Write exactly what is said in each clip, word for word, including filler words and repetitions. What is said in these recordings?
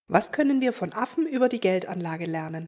Was können wir von Affen über die Geldanlage lernen?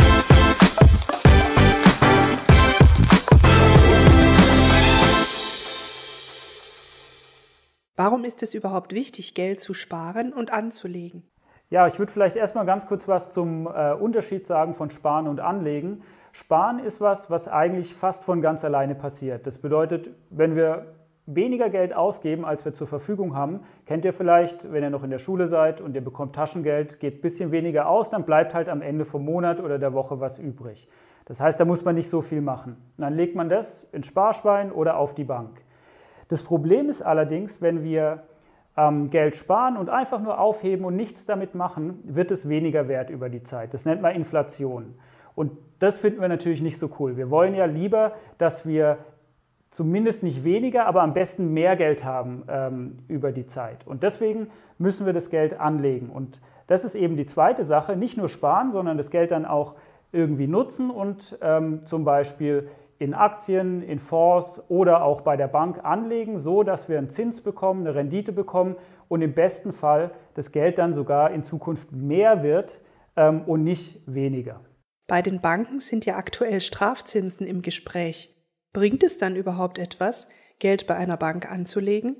Warum ist es überhaupt wichtig, Geld zu sparen und anzulegen? Ja, ich würde vielleicht erstmal ganz kurz was zum äh, Unterschied sagen von Sparen und Anlegen. Sparen ist was, was eigentlich fast von ganz alleine passiert. Das bedeutet, wenn wir weniger Geld ausgeben, als wir zur Verfügung haben, kennt ihr vielleicht, wenn ihr noch in der Schule seid und ihr bekommt Taschengeld, gebt ein bisschen weniger aus, dann bleibt halt am Ende vom Monat oder der Woche was übrig. Das heißt, da muss man nicht so viel machen. Dann legt man das ins Sparschwein oder auf die Bank. Das Problem ist allerdings, wenn wir ähm, Geld sparen und einfach nur aufheben und nichts damit machen, wird es weniger wert über die Zeit. Das nennt man Inflation. Und das finden wir natürlich nicht so cool. Wir wollen ja lieber, dass wir zumindest nicht weniger, aber am besten mehr Geld haben ähm, über die Zeit. Und deswegen müssen wir das Geld anlegen. Und das ist eben die zweite Sache, nicht nur sparen, sondern das Geld dann auch irgendwie nutzen und ähm, zum Beispiel in Aktien, in Fonds oder auch bei der Bank anlegen, so dass wir einen Zins bekommen, eine Rendite bekommen und im besten Fall das Geld dann sogar in Zukunft mehr wird ähm, und nicht weniger. Bei den Banken sind ja aktuell Strafzinsen im Gespräch. Bringt es dann überhaupt etwas, Geld bei einer Bank anzulegen?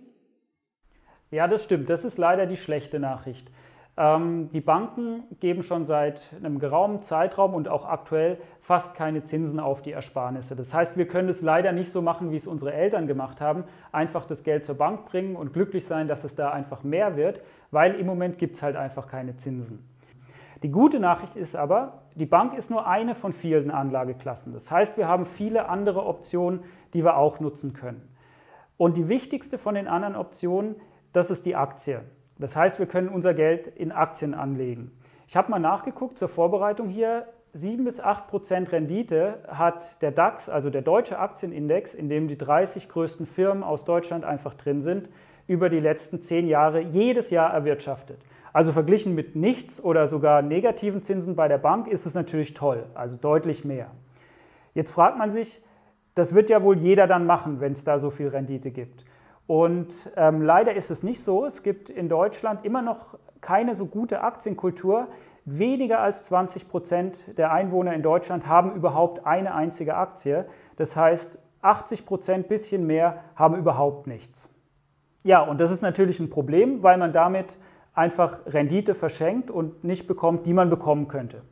Ja, das stimmt. Das ist leider die schlechte Nachricht. Ähm, die Banken geben schon seit einem geraumen Zeitraum und auch aktuell fast keine Zinsen auf die Ersparnisse. Das heißt, wir können es leider nicht so machen, wie es unsere Eltern gemacht haben, einfach das Geld zur Bank bringen und glücklich sein, dass es da einfach mehr wird, weil im Moment gibt es halt einfach keine Zinsen. Die gute Nachricht ist aber, die Bank ist nur eine von vielen Anlageklassen. Das heißt, wir haben viele andere Optionen, die wir auch nutzen können. Und die wichtigste von den anderen Optionen, das ist die Aktie. Das heißt, wir können unser Geld in Aktien anlegen. Ich habe mal nachgeguckt zur Vorbereitung hier, sieben bis acht Prozent Rendite hat der DAX, also der Deutsche Aktienindex, in dem die dreißig größten Firmen aus Deutschland einfach drin sind, über die letzten zehn Jahre jedes Jahr erwirtschaftet. Also verglichen mit nichts oder sogar negativen Zinsen bei der Bank ist es natürlich toll, also deutlich mehr. Jetzt fragt man sich, das wird ja wohl jeder dann machen, wenn es da so viel Rendite gibt. Und ähm, leider ist es nicht so. Es gibt in Deutschland immer noch keine so gute Aktienkultur. Weniger als zwanzig Prozent der Einwohner in Deutschland haben überhaupt eine einzige Aktie. Das heißt, achtzig Prozent, bisschen mehr, haben überhaupt nichts. Ja, und das ist natürlich ein Problem, weil man damit einfach Rendite verschenkt und nicht bekommt, die man bekommen könnte.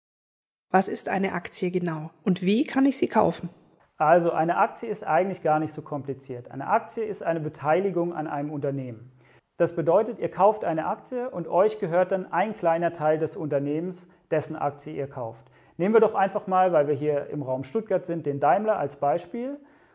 Was ist eine Aktie genau und wie kann ich sie kaufen? Also eine Aktie ist eigentlich gar nicht so kompliziert. Eine Aktie ist eine Beteiligung an einem Unternehmen. Das bedeutet, ihr kauft eine Aktie und euch gehört dann ein kleiner Teil des Unternehmens, dessen Aktie ihr kauft. Nehmen wir doch einfach mal, weil wir hier im Raum Stuttgart sind, den Daimler als Beispiel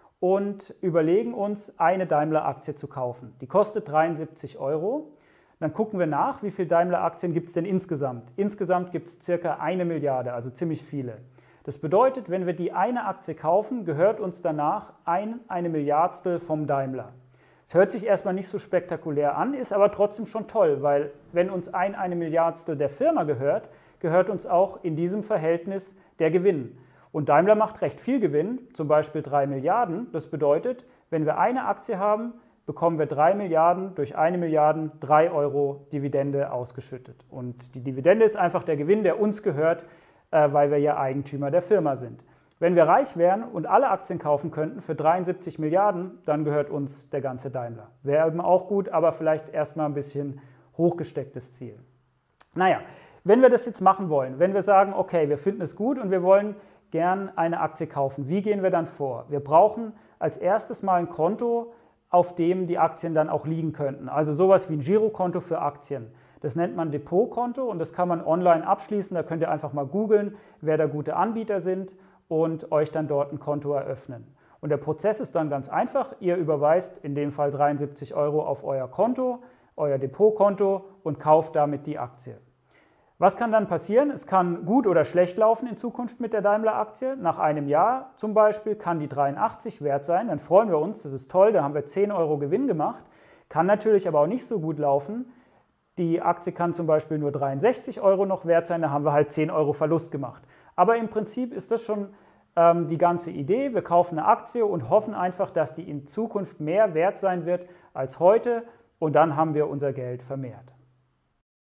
und überlegen uns, eine Daimler-Aktie zu kaufen. Die kostet dreiundsiebzig Euro. Dann gucken wir nach, wie viele Daimler-Aktien gibt es denn insgesamt. Insgesamt gibt es circa eine Milliarde, also ziemlich viele. Das bedeutet, wenn wir die eine Aktie kaufen, gehört uns danach ein, eine Milliardstel vom Daimler. Es hört sich erstmal nicht so spektakulär an, ist aber trotzdem schon toll, weil wenn uns ein, eine Milliardstel der Firma gehört, gehört uns auch in diesem Verhältnis der Gewinn. Und Daimler macht recht viel Gewinn, zum Beispiel drei Milliarden. Das bedeutet, wenn wir eine Aktie haben, bekommen wir drei Milliarden durch eine Milliarde drei Euro Dividende ausgeschüttet. Und die Dividende ist einfach der Gewinn, der uns gehört, weil wir ja Eigentümer der Firma sind. Wenn wir reich wären und alle Aktien kaufen könnten für dreiundsiebzig Milliarden, dann gehört uns der ganze Daimler. Wäre eben auch gut, aber vielleicht erstmal ein bisschen hochgestecktes Ziel. Naja, wenn wir das jetzt machen wollen, wenn wir sagen, okay, wir finden es gut und wir wollen gern eine Aktie kaufen, wie gehen wir dann vor? Wir brauchen als erstes mal ein Konto, auf dem die Aktien dann auch liegen könnten. Also sowas wie ein Girokonto für Aktien. Das nennt man Depotkonto und das kann man online abschließen. Da könnt ihr einfach mal googeln, wer da gute Anbieter sind und euch dann dort ein Konto eröffnen. Und der Prozess ist dann ganz einfach. Ihr überweist in dem Fall dreiundsiebzig Euro auf euer Konto, euer Depotkonto und kauft damit die Aktie. Was kann dann passieren? Es kann gut oder schlecht laufen in Zukunft mit der Daimler-Aktie. Nach einem Jahr zum Beispiel kann die dreiundachtzig wert sein. Dann freuen wir uns, das ist toll, da haben wir zehn Euro Gewinn gemacht. Kann natürlich aber auch nicht so gut laufen. Die Aktie kann zum Beispiel nur dreiundsechzig Euro noch wert sein, da haben wir halt zehn Euro Verlust gemacht. Aber im Prinzip ist das schon ähm, die ganze Idee. Wir kaufen eine Aktie und hoffen einfach, dass die in Zukunft mehr wert sein wird als heute und dann haben wir unser Geld vermehrt.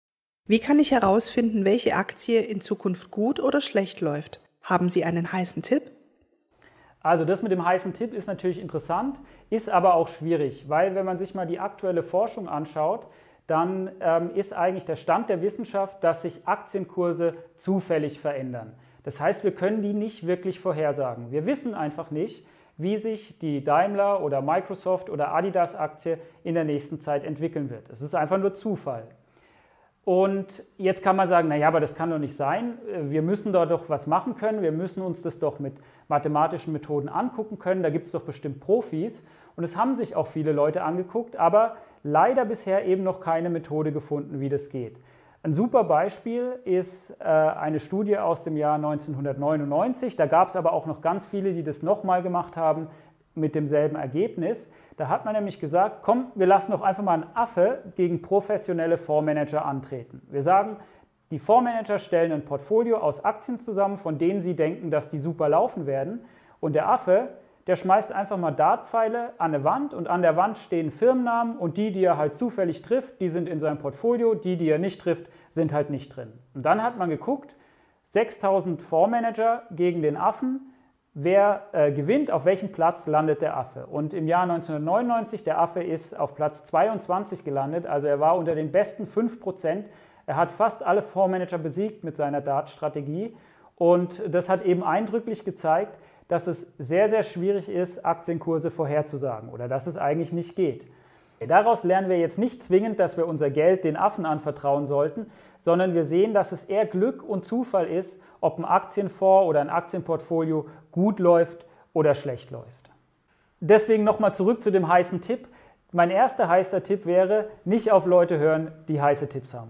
Wie kann ich herausfinden, welche Aktie in Zukunft gut oder schlecht läuft? Haben Sie einen heißen Tipp? Also das mit dem heißen Tipp ist natürlich interessant, ist aber auch schwierig, weil wenn man sich mal die aktuelle Forschung anschaut, dann ähm, ist eigentlich der Stand der Wissenschaft, dass sich Aktienkurse zufällig verändern. Das heißt, wir können die nicht wirklich vorhersagen. Wir wissen einfach nicht, wie sich die Daimler oder Microsoft oder Adidas Aktie in der nächsten Zeit entwickeln wird. Es ist einfach nur Zufall. Und jetzt kann man sagen, naja, aber das kann doch nicht sein. Wir müssen da doch was machen können. Wir müssen uns das doch mit mathematischen Methoden angucken können. Da gibt es doch bestimmt Profis. Und es haben sich auch viele Leute angeguckt, aber leider bisher eben noch keine Methode gefunden, wie das geht. Ein super Beispiel ist äh, eine Studie aus dem Jahr neunzehnhundertneunundneunzig. Da gab es aber auch noch ganz viele, die das nochmal gemacht haben mit demselben Ergebnis. Da hat man nämlich gesagt, komm, wir lassen doch einfach mal einen Affe gegen professionelle Fondsmanager antreten. Wir sagen, die Fondsmanager stellen ein Portfolio aus Aktien zusammen, von denen sie denken, dass die super laufen werden. Und der Affe, der schmeißt einfach mal Dartpfeile an eine Wand und an der Wand stehen Firmennamen und die, die er halt zufällig trifft, die sind in seinem Portfolio, die, die er nicht trifft, sind halt nicht drin. Und dann hat man geguckt, sechstausend Fondsmanager gegen den Affen, wer äh, gewinnt, auf welchem Platz landet der Affe. Und im Jahr neunzehnhundertneunundneunzig, der Affe ist auf Platz zweiundzwanzig gelandet, also er war unter den besten fünf Prozent. Er hat fast alle Fondsmanager besiegt mit seiner Dart-Strategie und das hat eben eindrücklich gezeigt, dass es sehr, sehr schwierig ist, Aktienkurse vorherzusagen oder dass es eigentlich nicht geht. Daraus lernen wir jetzt nicht zwingend, dass wir unser Geld den Affen anvertrauen sollten, sondern wir sehen, dass es eher Glück und Zufall ist, ob ein Aktienfonds oder ein Aktienportfolio gut läuft oder schlecht läuft. Deswegen nochmal zurück zu dem heißen Tipp. Mein erster heißer Tipp wäre, nicht auf Leute hören, die heiße Tipps haben.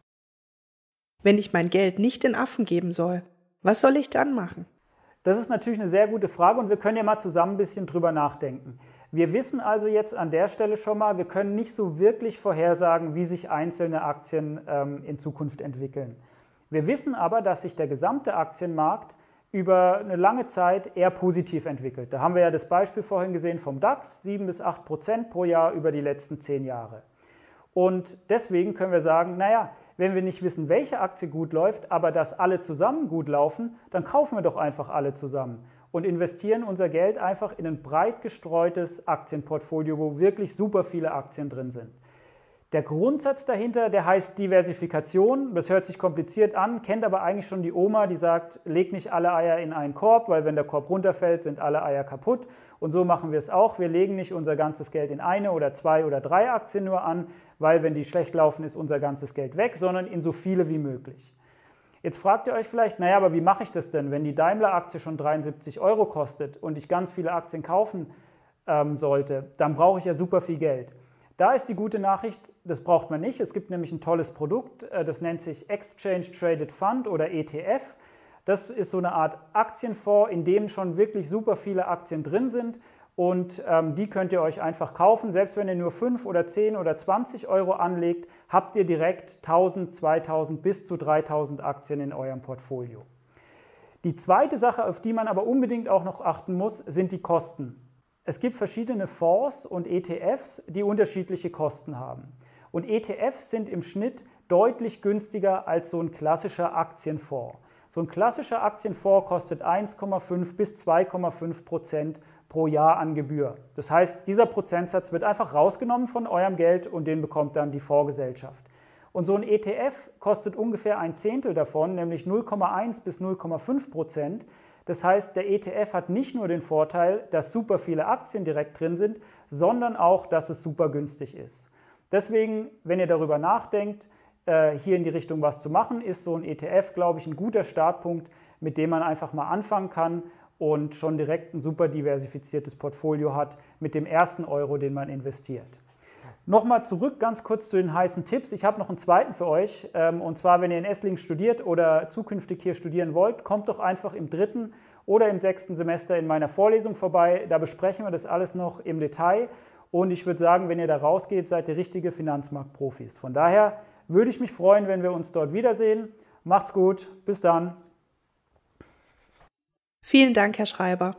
Wenn ich mein Geld nicht den Affen geben soll, was soll ich dann machen? Das ist natürlich eine sehr gute Frage und wir können ja mal zusammen ein bisschen drüber nachdenken. Wir wissen also jetzt an der Stelle schon mal, wir können nicht so wirklich vorhersagen, wie sich einzelne Aktien ähm, in Zukunft entwickeln. Wir wissen aber, dass sich der gesamte Aktienmarkt über eine lange Zeit eher positiv entwickelt. Da haben wir ja das Beispiel vorhin gesehen vom DAX, sieben bis acht Prozent pro Jahr über die letzten zehn Jahre. Und deswegen können wir sagen, naja, wenn wir nicht wissen, welche Aktie gut läuft, aber dass alle zusammen gut laufen, dann kaufen wir doch einfach alle zusammen und investieren unser Geld einfach in ein breit gestreutes Aktienportfolio, wo wirklich super viele Aktien drin sind. Der Grundsatz dahinter, der heißt Diversifikation. Das hört sich kompliziert an, kennt aber eigentlich schon die Oma, die sagt, leg nicht alle Eier in einen Korb, weil wenn der Korb runterfällt, sind alle Eier kaputt. Und so machen wir es auch. Wir legen nicht unser ganzes Geld in eine oder zwei oder drei Aktien nur an, weil wenn die schlecht laufen, ist unser ganzes Geld weg, sondern in so viele wie möglich. Jetzt fragt ihr euch vielleicht, naja, aber wie mache ich das denn, wenn die Daimler-Aktie schon dreiundsiebzig Euro kostet und ich ganz viele Aktien kaufen ähm, sollte, dann brauche ich ja super viel Geld. Da ist die gute Nachricht, das braucht man nicht. Es gibt nämlich ein tolles Produkt, das nennt sich Exchange Traded Fund oder E T F. Das ist so eine Art Aktienfonds, in dem schon wirklich super viele Aktien drin sind und ähm, die könnt ihr euch einfach kaufen. Selbst wenn ihr nur fünf oder zehn oder zwanzig Euro anlegt, habt ihr direkt tausend, zweitausend bis zu dreitausend Aktien in eurem Portfolio. Die zweite Sache, auf die man aber unbedingt auch noch achten muss, sind die Kosten. Es gibt verschiedene Fonds und E T Fs, die unterschiedliche Kosten haben. Und E T Fs sind im Schnitt deutlich günstiger als so ein klassischer Aktienfonds. So ein klassischer Aktienfonds kostet eins Komma fünf bis zwei Komma fünf Prozent pro Jahr an Gebühr. Das heißt, dieser Prozentsatz wird einfach rausgenommen von eurem Geld und den bekommt dann die Fondsgesellschaft. Und so ein E T F kostet ungefähr ein Zehntel davon, nämlich null Komma eins bis null Komma fünf Prozent. Das heißt, der E T F hat nicht nur den Vorteil, dass super viele Aktien direkt drin sind, sondern auch, dass es super günstig ist. Deswegen, wenn ihr darüber nachdenkt, hier in die Richtung was zu machen, ist so ein E T F, glaube ich, ein guter Startpunkt, mit dem man einfach mal anfangen kann und schon direkt ein super diversifiziertes Portfolio hat mit dem ersten Euro, den man investiert. Nochmal zurück ganz kurz zu den heißen Tipps. Ich habe noch einen zweiten für euch. Und zwar, wenn ihr in Esslingen studiert oder zukünftig hier studieren wollt, kommt doch einfach im dritten oder im sechsten Semester in meiner Vorlesung vorbei. Da besprechen wir das alles noch im Detail. Und ich würde sagen, wenn ihr da rausgeht, seid ihr richtige Finanzmarktprofis. Von daher würde ich mich freuen, wenn wir uns dort wiedersehen. Macht's gut. Bis dann. Vielen Dank, Herr Schreiber.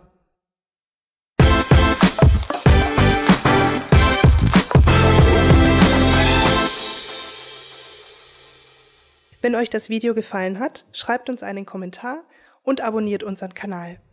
Wenn euch das Video gefallen hat, schreibt uns einen Kommentar und abonniert unseren Kanal.